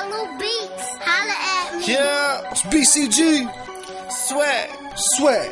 Yellow Beats, holla at me. Yeah, it's BCG. Swag.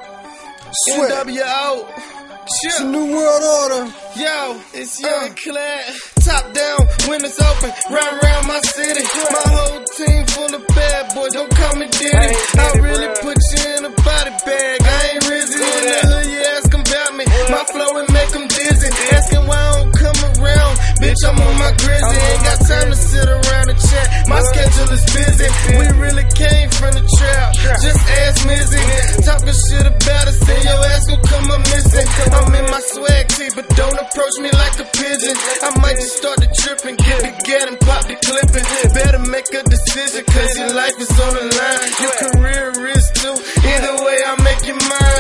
NWO. It's a new world order. Yo, it's young clad. Top down, windows open, round my city. My whole team full of bad boys, don't call me Diddy. I really put you in a body bag. I ain't Rizzy in the hood, you ask them about me. My flow and make them dizzy. Asking why I don't come around. Bitch, I'm on my grizzly. Ain't got time to sit around and chat. My schedule is busy. We really came from the trap. Just ask Mizzy. Talking shit about us, and your ass gon' come up missing. I'm in my swag tee, but don't approach me like a pigeon. I might just start the tripping, get the gat and pop the clipping. Better make a decision, cause your life is on the line. Your career is too. Either way, I'll make you mine,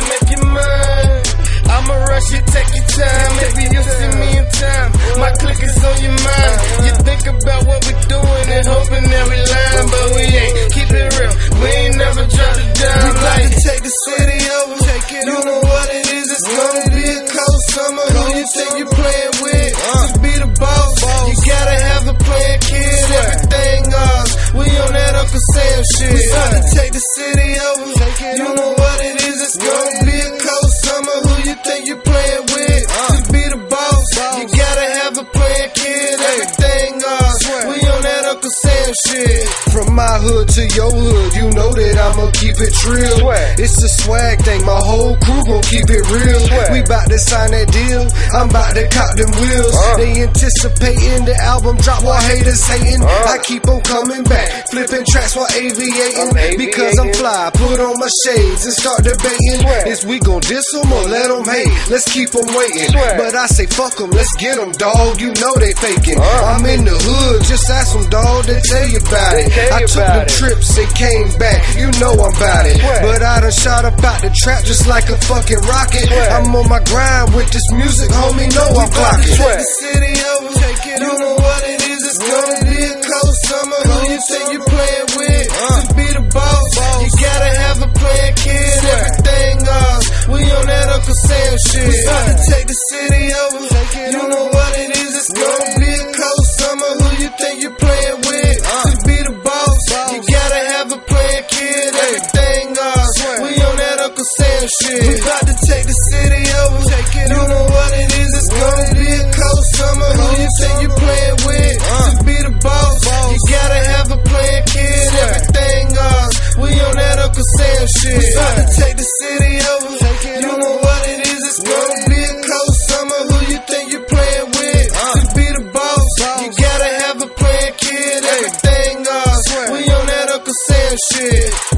I'ma rush you, take your time. Maybe you'll see me in time. My click is on your mind. You think about what we doing and hoping that we lying, but we ain't. Keep it real, we ain't never dropped it down. We about to take the city over. You know what it is, it's gonna be a cold summer. Who you think you playing with? Just be the boss. You gotta have a plan, kid. Everything ours. We on that Uncle Sam shit. We about to take the city over. You know what it is, it's gonna be a cold summer. Who you think you playing with? Just be the boss. You gotta have a plan, kid. Everything ours. We on that Uncle Sam shit. From my hood to your hood, you know that I'ma keep it trill. It's a swag thing, my whole crew gon' keep it real. We bout to sign that deal, I'm bout to cop them wheels. They anticipating the album drop while haters hating. I keep on coming back, flipping tracks while aviating. Because I'm fly, put on my shades and start debating. Is we gon' diss them or let them hate? Let's keep them waiting. But I say fuck them, let's get them, dog. You know they faking. I'm in the hood, just ask them, dog, they tell you about it. I took them trips and came back, you know I'm about it. But I done shot up out the trap just like a fucking rocket. I'm on my grind with this music, homie, know I'm clocking. Take the city over, you know what it is, it's gonna be a cold summer. Who you think you playing with? Just be the boss. You gotta have a plan, kid. Everything ours. We on that Uncle Sam shit. We about to take the city over. You know what it is, it's gonna be a cold summer. Who you think you playing with? Just be the boss. You gotta have a plan, kid. Everything ours. We on that Uncle Sam shit. We about to take the city over. You know what it is, it's gonna be a cold summer. Who you think you playing with? Just be the boss. You gotta have a plan, kid. Everything ours. We on that Uncle Sam shit. We about to take the city over. You know what it is, it's gonna be a cold summer. Who you think you playing with? Just be the boss. You gotta have a plan, kid. Everything ours. We on that Uncle Sam shit.